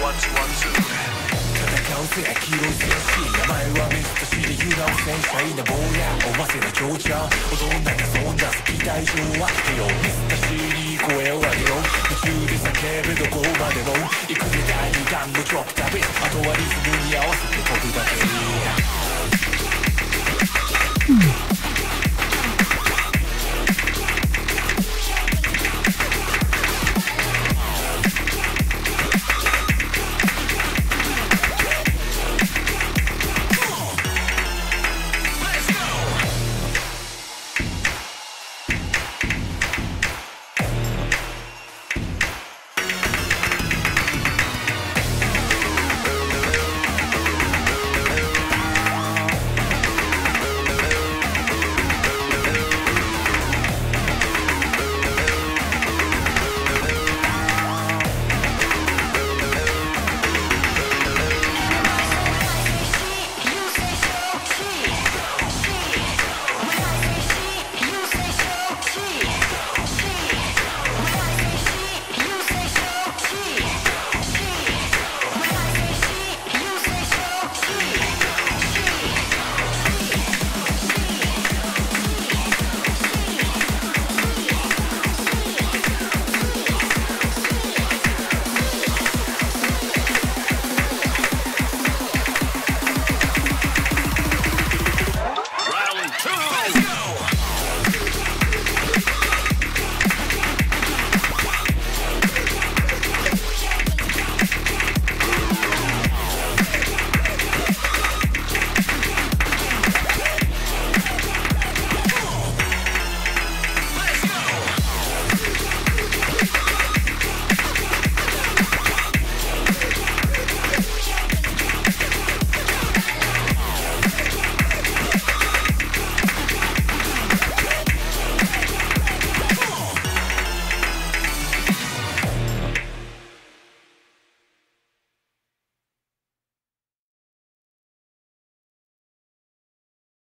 戦うぜ黄色い戦士、名前はMr.Cで油断戦車いな坊やおませな嬢ちゃん、踊んなきゃそんな好き大丈はよMr.Cに声を上げろ、夢中で叫べどこまでも行くぜ第二弾のチョップ旅、あとはリズムに合わせて飛ぶだけに